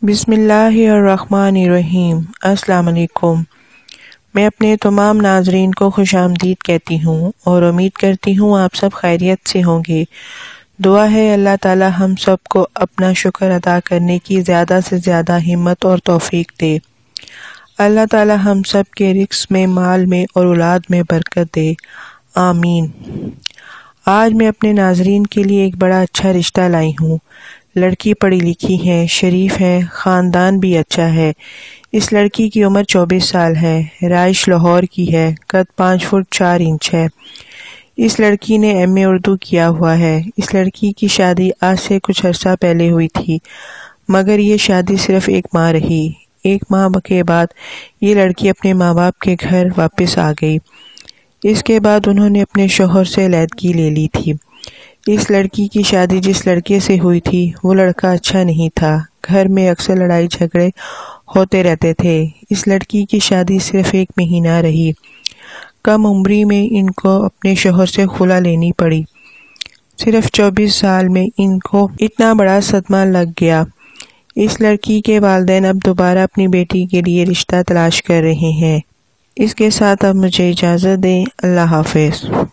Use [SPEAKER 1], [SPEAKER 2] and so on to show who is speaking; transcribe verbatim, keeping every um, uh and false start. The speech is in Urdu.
[SPEAKER 1] بسم اللہ الرحمن الرحیم۔ السلام علیکم۔ میں اپنے تمام ناظرین کو خوش آمدید کہتی ہوں اور امید کرتی ہوں آپ سب خیریت سے ہوں گے۔ دعا ہے اللہ تعالی ہم سب کو اپنا شکر ادا کرنے کی زیادہ سے زیادہ ہمت اور توفیق دے۔ اللہ تعالی ہم سب کے رزق میں، مال میں اور اولاد میں برکت دے، آمین۔ آج میں اپنے ناظرین کے لیے ایک بڑا اچھا رشتہ لائی ہوں۔ لڑکی پڑھی لکھی ہے، شریف ہے، خاندان بھی اچھا ہے۔ اس لڑکی کی عمر چوبیس سال ہے، رہائش لاہور کی ہے، قد پانچ فٹ چار انچ ہے۔ اس لڑکی نے ایم اے اردو کیا ہوا ہے۔ اس لڑکی کی شادی آج سے کچھ عرصہ پہلے ہوئی تھی، مگر یہ شادی صرف ایک ماہ رہی۔ ایک ماہ کے بعد یہ لڑکی اپنے ماں باپ کے گھر واپس آ گئی۔ اس کے بعد انہوں نے اپنے شوہر سے علیحدگی لے لی تھی۔ اس لڑکی کی شادی جس لڑکے سے ہوئی تھی وہ لڑکا اچھا نہیں تھا، گھر میں اکثر لڑائی جھگڑے ہوتے رہتے تھے۔ اس لڑکی کی شادی صرف ایک مہینہ رہی۔ کم عمری میں ان کو اپنے شوہر سے خلا لینی پڑی۔ صرف چوبیس سال میں ان کو اتنا بڑا صدمہ لگ گیا۔ اس لڑکی کے والدین اب دوبارہ اپنی بیٹی کے لیے رشتہ تلاش کر رہے ہیں۔ اس کے ساتھ اب مجھے اجازت دیں۔ اللہ حافظ۔